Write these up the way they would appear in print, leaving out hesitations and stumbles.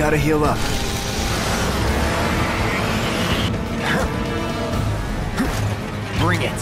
Gotta heal up. Bring it.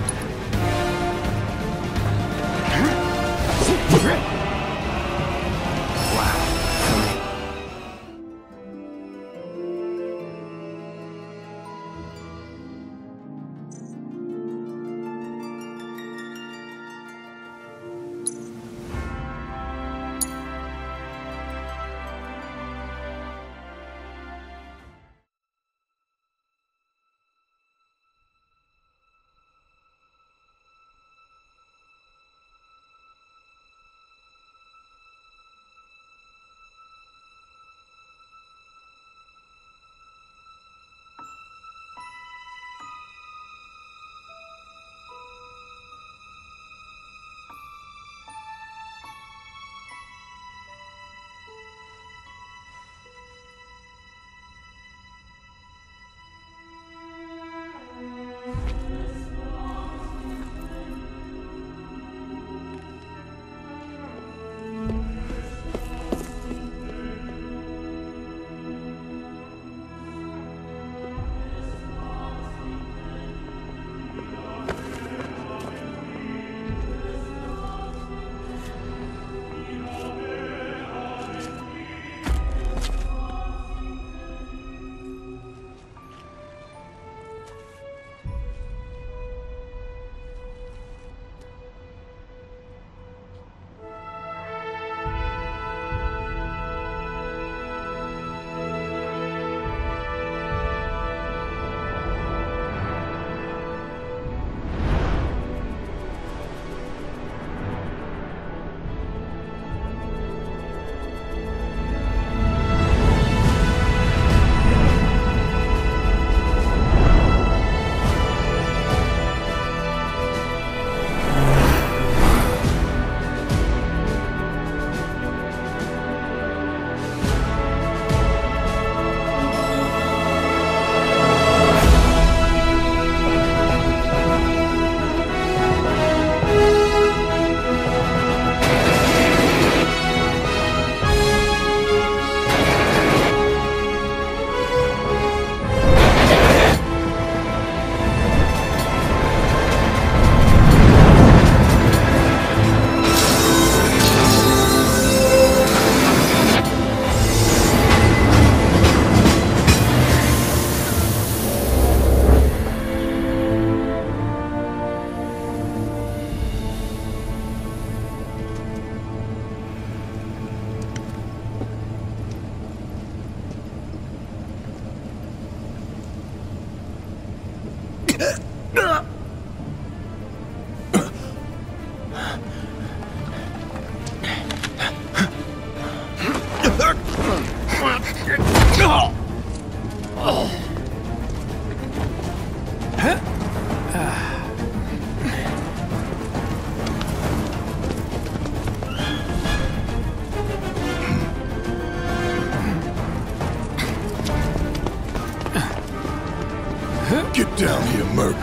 Get down here, Merc.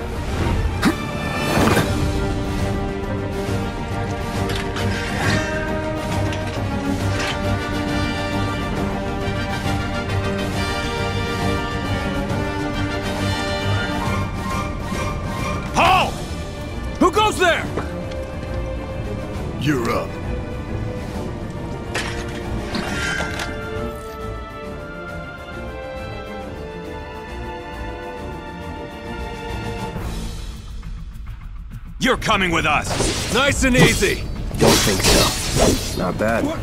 Halt! Who goes there? You're up. You're coming with us! Nice and easy! Don't think so. Not bad. What?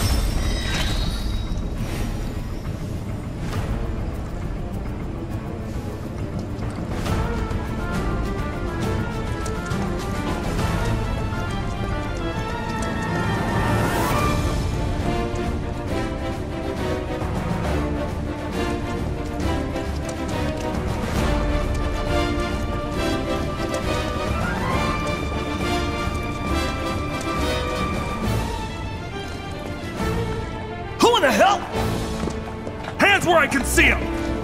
Who in the hell? Hands where I can see them!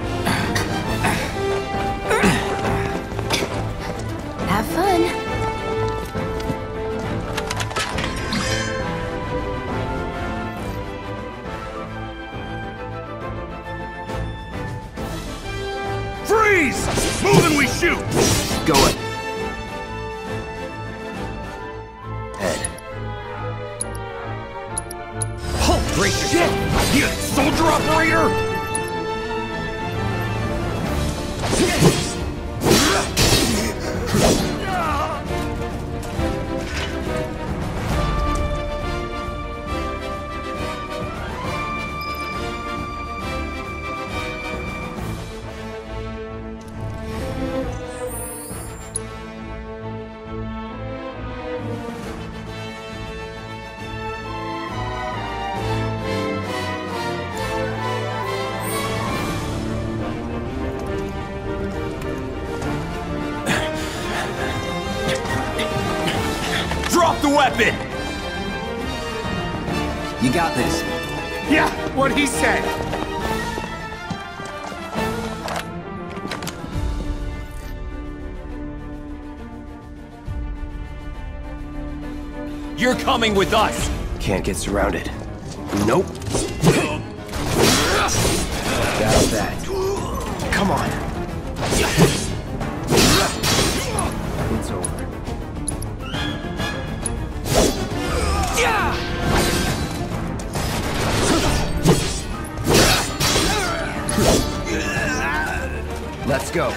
Have fun. Freeze! Move and we shoot! Go it. Head. Oh, great shit! You soldier operator! Drop the weapon! You got this. Yeah, what he said. You're coming with us! Can't get surrounded. Nope. That's that. Come on. It's over. Let's go.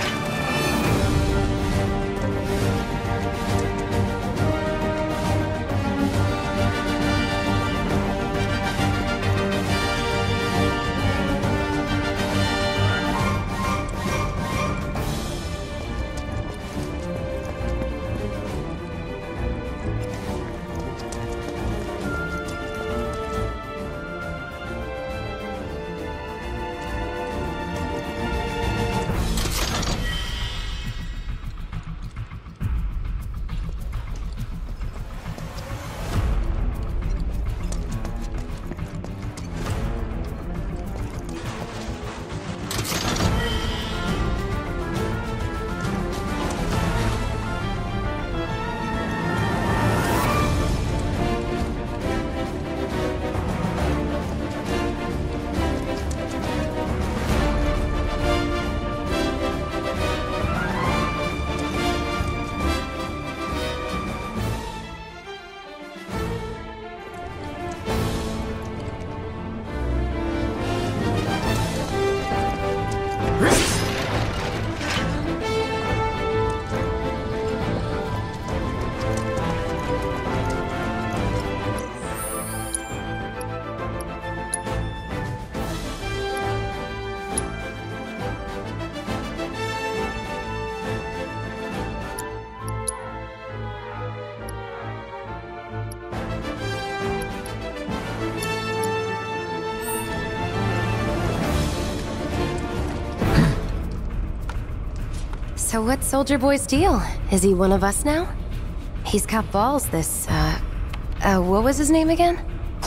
So what's Soldier Boy's deal? Is he one of us now? He's got balls, this, what was his name again?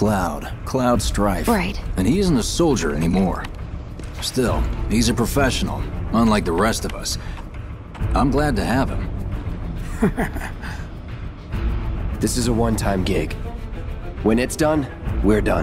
Cloud Strife. Right. And he isn't a soldier anymore. Still, he's a professional, unlike the rest of us. I'm glad to have him. This is a one-time gig. When it's done, we're done.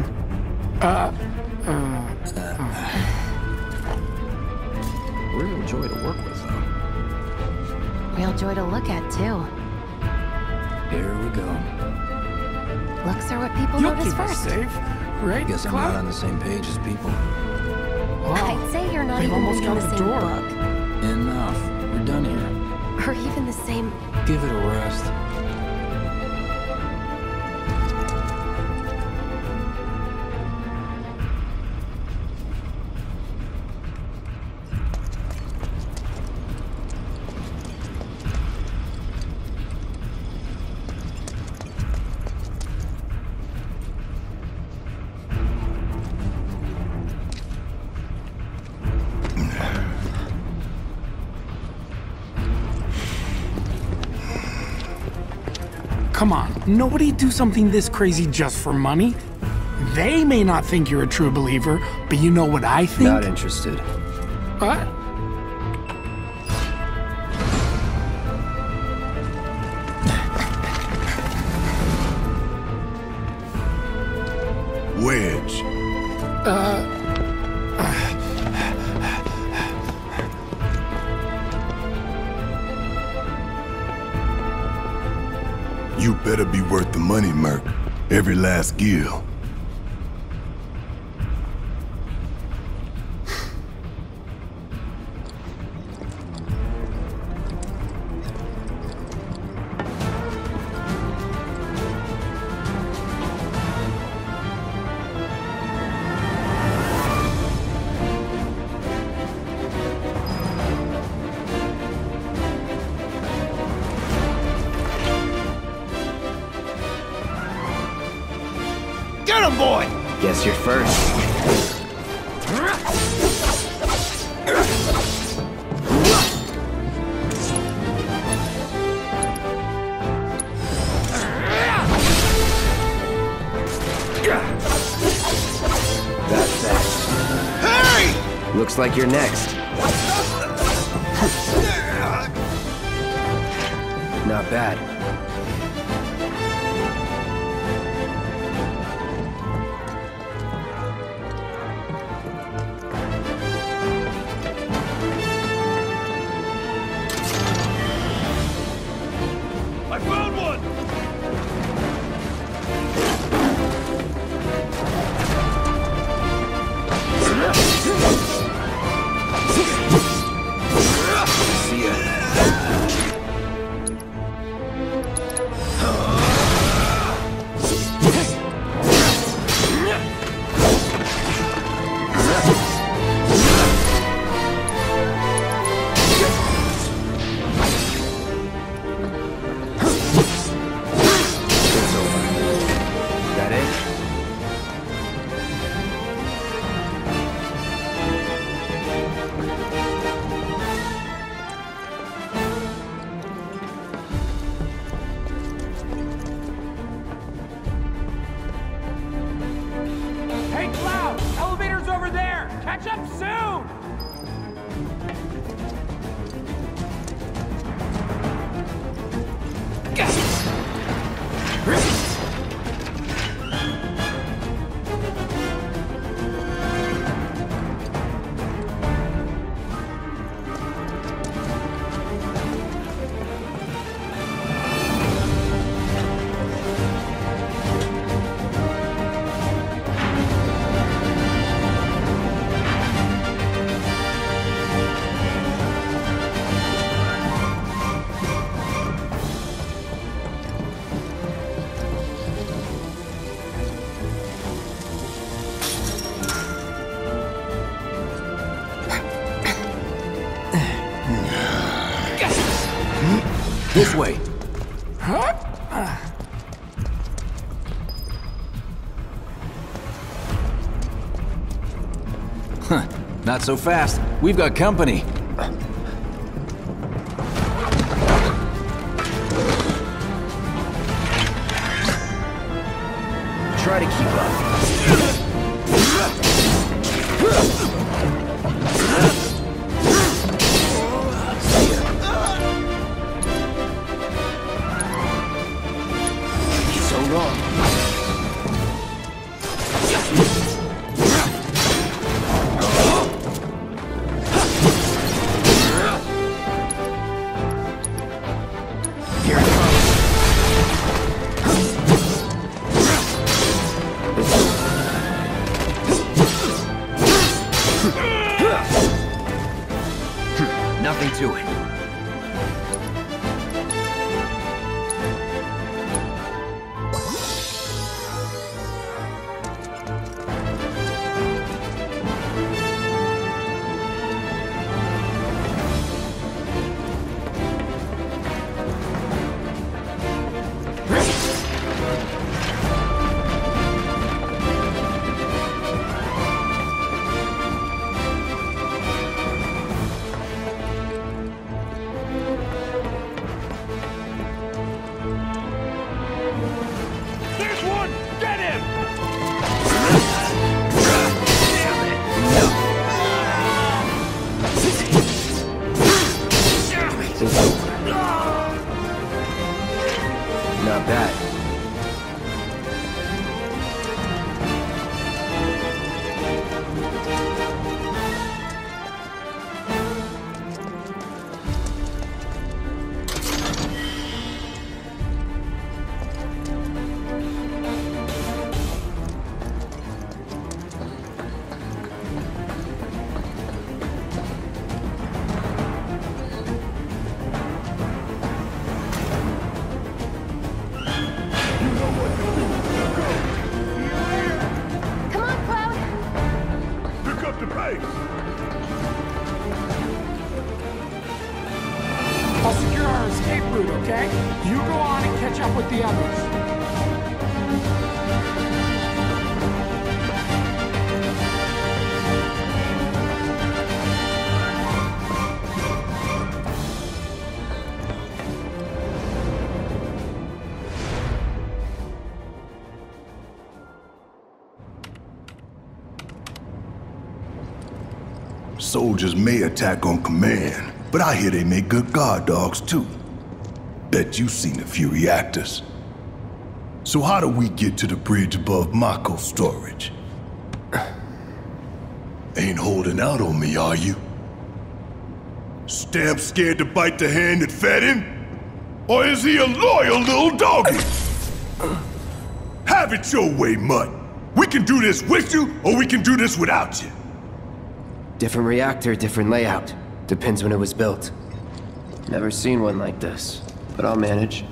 Real joy to work with, though. Real joy to look at, too. Here we go. Looks are what people You'll notice keep us first. safe, right? Guess I'm Cloud? not on the same page as people. I'd say you're not They've even almost reading got the the same door. book. Enough. We're done here. Or even the same... Give it a rest. Come on, nobody do something this crazy just for money. They may not think you're a true believer, but you know what I think? Not interested. What? Wedge. You better be worth the money, Merc. Every last gil. Get him, boy! Guess you're first. That's that. Hey! Looks like you're next. Not bad. I found one! See ya. That it? Hey, Cloud! Elevator's over there! Catch up soon! This way. Huh. Not so fast. We've got company. Try to keep up. So long. Here it comes. Nothing to it. There's one! Get him! It's over. Not bad. escape route, okay? You go on and catch up with the others. Soldiers may attack on command, but I hear they make good guard dogs too. Bet you've seen a few reactors. So how do we get to the bridge above Mako storage? Ain't holding out on me, are you? Stamp scared to bite the hand that fed him? Or is he a loyal little doggy? Have it your way, Mutt. We can do this with you, or we can do this without you. Different reactor, different layout. Depends when it was built. Never seen one like this, but I'll manage.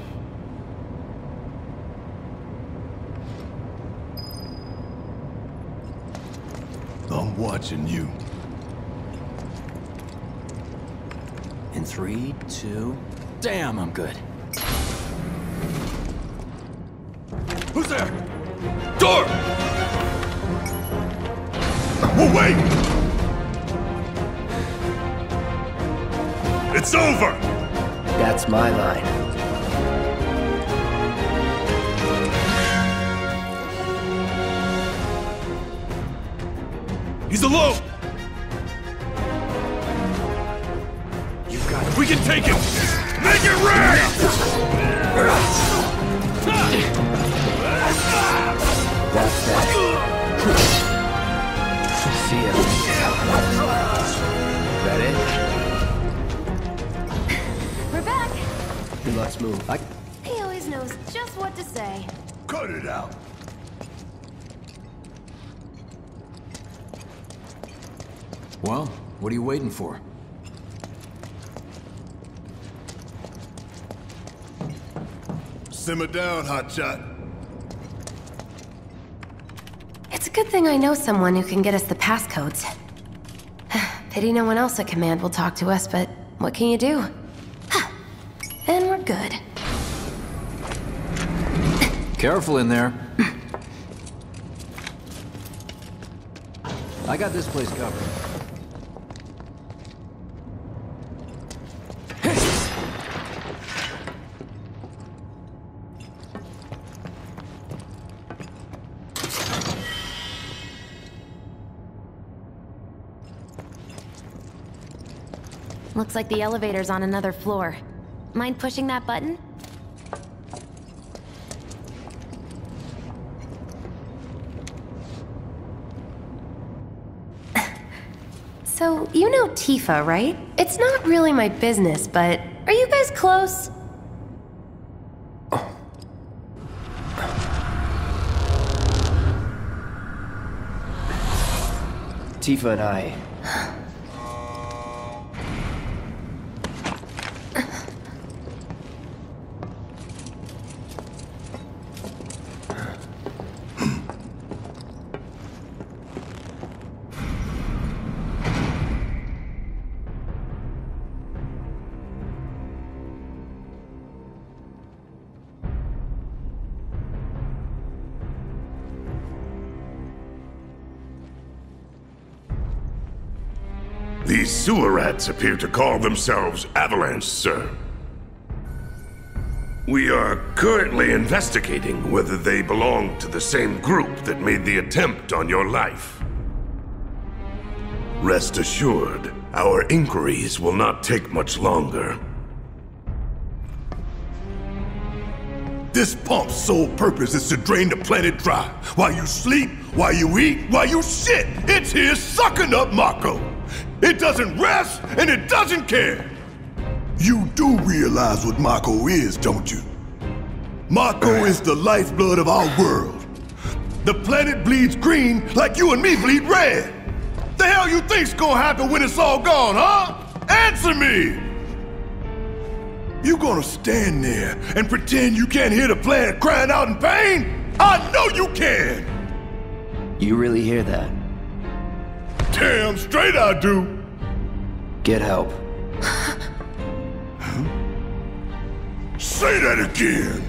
I'm watching you. In 3, 2... Damn, I'm good. Who's there? Door! We'll wait! It's over! That's my line. He's alone! You've got it. We can take him! Make it rain! That's that. See ya. That it? Let's move. He always knows just what to say. Cut it out. Well, what are you waiting for? Simmer down, hotshot. It's a good thing I know someone who can get us the passcodes. Pity no one else at command will talk to us, but what can you do? And we're good. Careful in there. I got this place covered. Looks like the elevator's on another floor. Mind pushing that button? So, you know Tifa, right? It's not really my business, but are you guys close? Tifa and I... These sewer rats appear to call themselves Avalanche, sir. We are currently investigating whether they belong to the same group that made the attempt on your life. Rest assured, our inquiries will not take much longer. This pump's sole purpose is to drain the planet dry. While you sleep, while you eat, while you shit, it's here sucking up Mako. It doesn't rest, and it doesn't care. You do realize what Mako is, don't you? Mako is the lifeblood of our world. The planet bleeds green like you and me bleed red. The hell you think's gonna happen when it's all gone, huh? Answer me! You gonna stand there and pretend you can't hear the planet crying out in pain? I know you can! You really hear that? Damn straight I do! Get help. Say that again!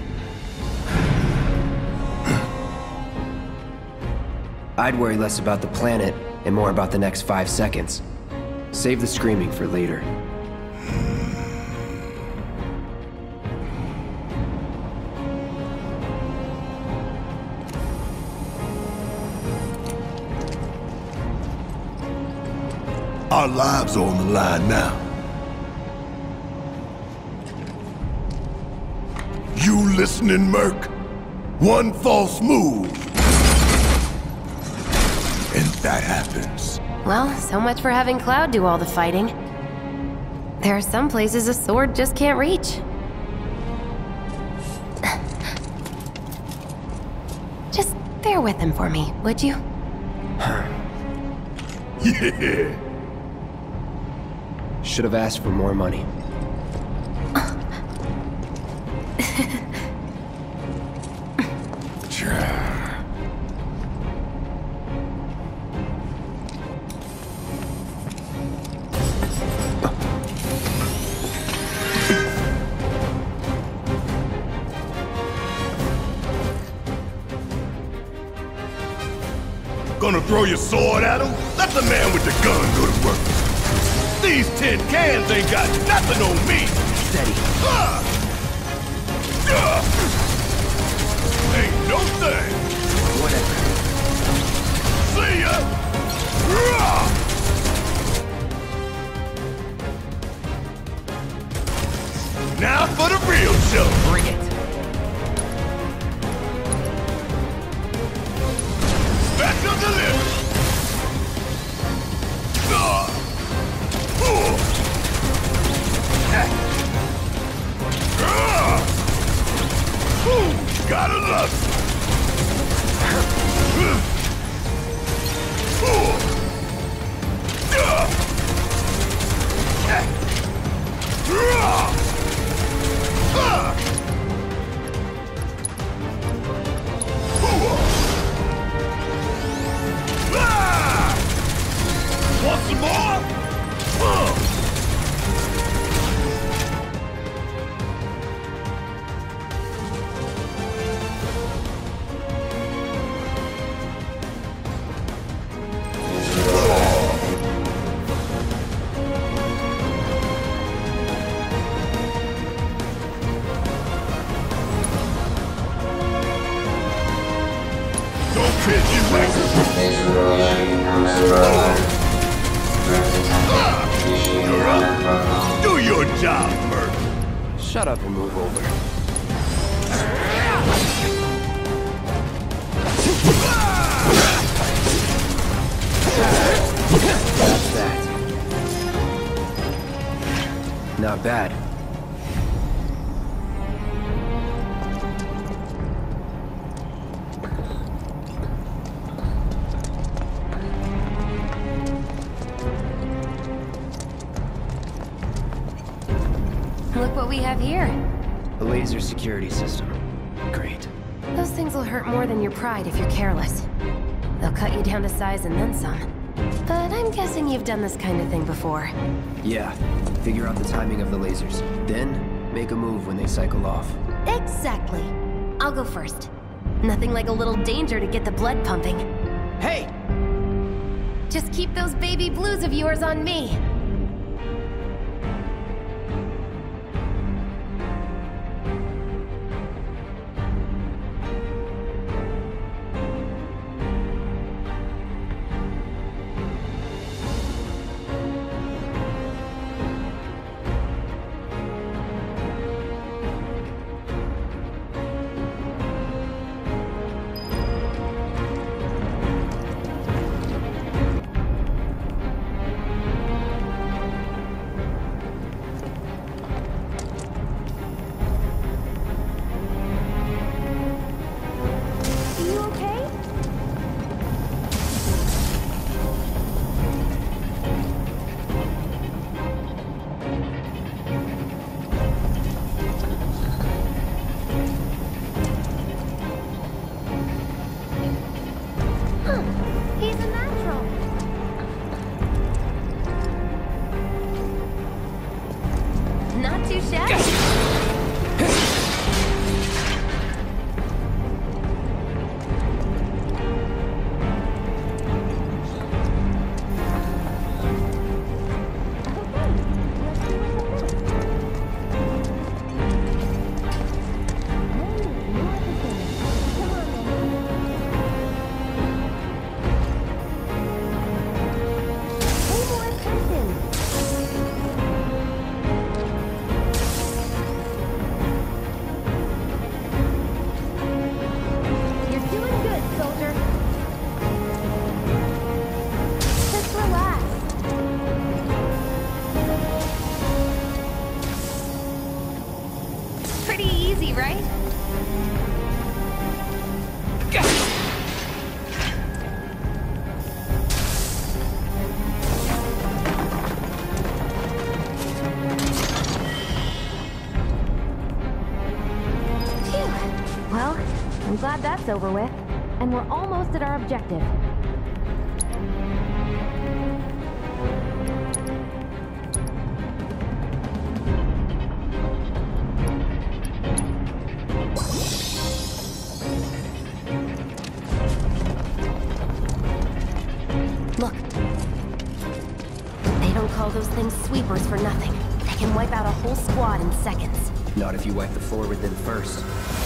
I'd worry less about the planet and more about the next 5 seconds. Save the screaming for later. Our lives are on the line now. You listening, Merc? One false move, and that happens. Well, so much for having Cloud do all the fighting. There are some places a sword just can't reach. Just bear with him for me, would you? Yeah. Should have asked for more money. Gonna throw your sword at him? Let the man with the gun go to work. These tin cans ain't got nothing on me. Steady. Ain't no thing. Whatever. See ya. Now for the real show. Bring it. Special delivery. Gotta love it. Want some more? Don't pitch you like You're up. Do your job, Merc. Shut up and move over. That's that. Not bad. Look what we have here. A laser security system. Great. Those things will hurt more than your pride if you're careless. They'll cut you down to size and then some. But I'm guessing you've done this kind of thing before. Yeah. Figure out the timing of the lasers. Then, make a move when they cycle off. Exactly. I'll go first. Nothing like a little danger to get the blood pumping. Hey! Just keep those baby blues of yours on me. right? Phew. Well, I'm glad that's over with. And we're almost at our objective. Look. They don't call those things sweepers for nothing. They can wipe out a whole squad in seconds. Not if you wipe the floor with them first.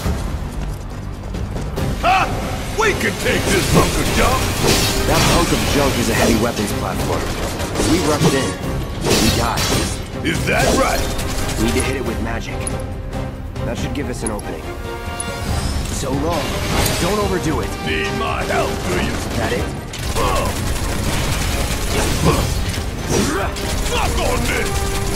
Ha! We can take this hunk of junk! That hunk of junk is a heavy weapons platform. If we rushed in, we died. Is that right? Need to hit it with magic. That should give us an opening. So long. Don't overdo it. Need my help, do you? That it? Suck on this!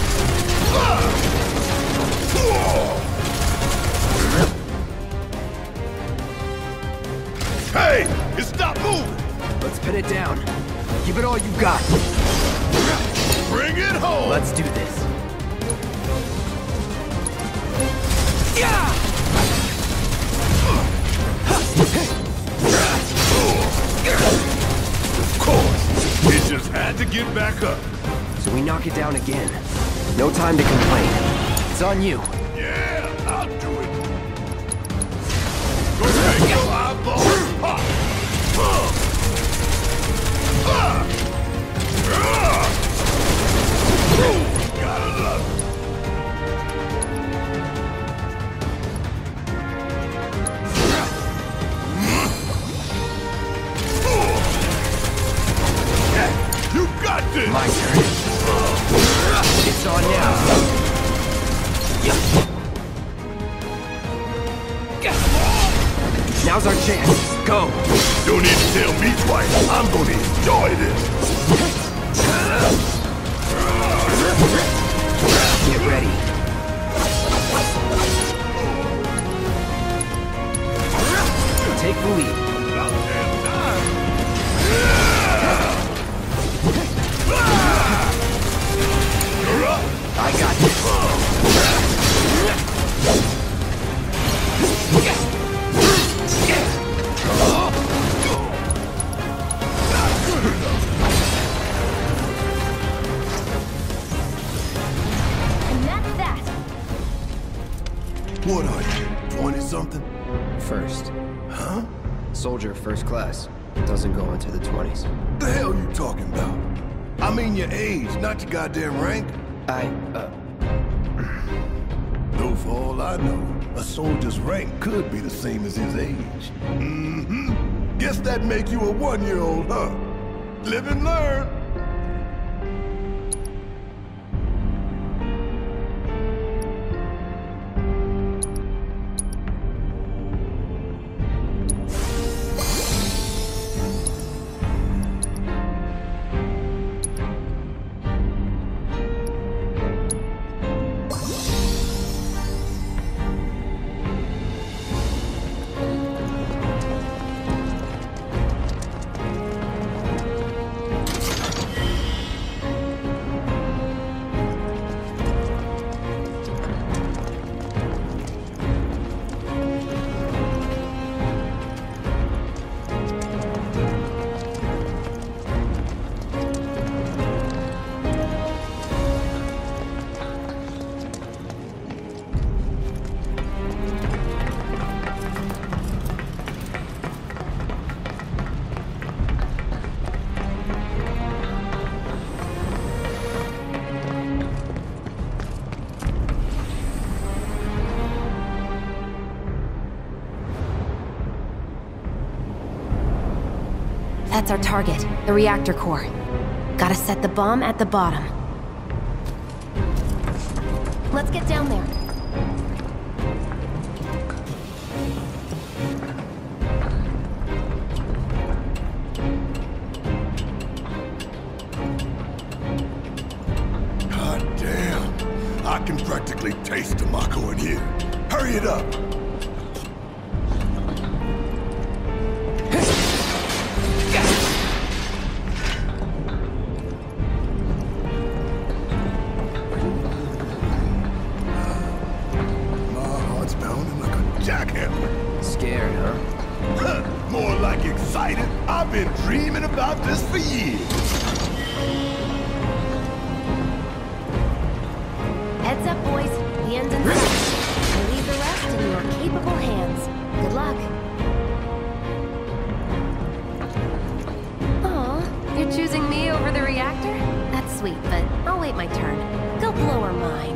Hey! It stopped moving! Let's pin it down. Give it all you got. Bring it home! Let's do this. Of course! It just had to get back up. So we knock it down again. No time to complain. It's on you. Yeah, I'll do it. Go make your eyeballs pop. Gotta love it. You got this. My turn. It's on now. Now's our chance. Go. Don't need to tell me twice. I'm gonna enjoy this. Get ready. Take the lead. About damn time. You're up. I got this. And that's that. What are you, 20-something? First. Huh? Soldier first class. Doesn't go into the 20s. The hell you talking about? I mean your age, not your goddamn rank. Though for all I know, a soldier's rank could be the same as his age. Mm-hmm. Guess that make you a 1-year-old, huh? Live and learn. That's our target, the reactor core. Gotta set the bomb at the bottom. Let's get down there. God damn. I can practically taste tobacco in here. Hurry it up. My heart's pounding like a jackhammer. Scared, huh? More like excited. I've been dreaming about this for years. Heads up, boys. The end's in sight. I leave the rest in your capable hands. Good luck. Aw, you're choosing me over the reactor? That's sweet, but I'll wait my turn. Go blow her mind.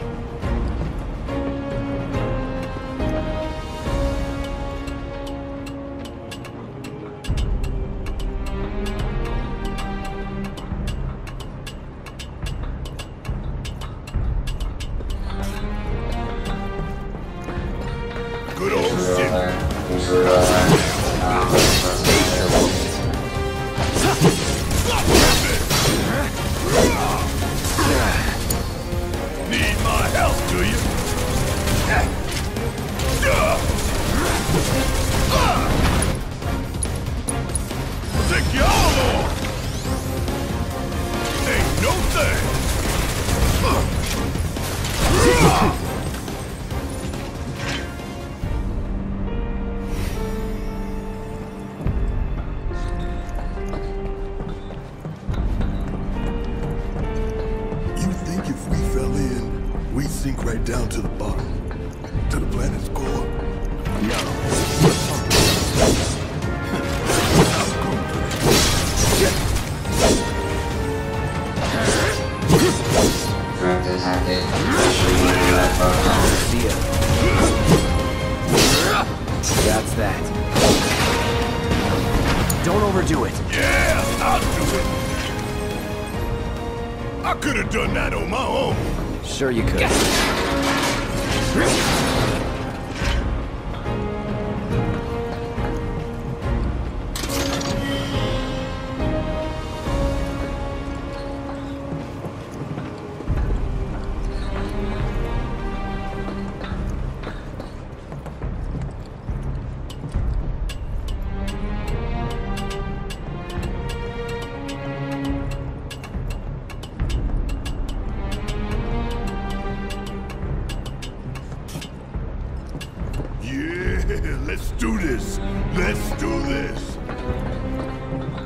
Good old shit. Need my help, do you? Take you all on. Ain't no thing. You think if we fell in, we'd sink right down to the bottom? To the planet's core? No. See ya. That's that. Don't overdo it. Yeah, I'll do it. I could have done that on my own. Sure you could. Yeah, let's do this. Let's do this.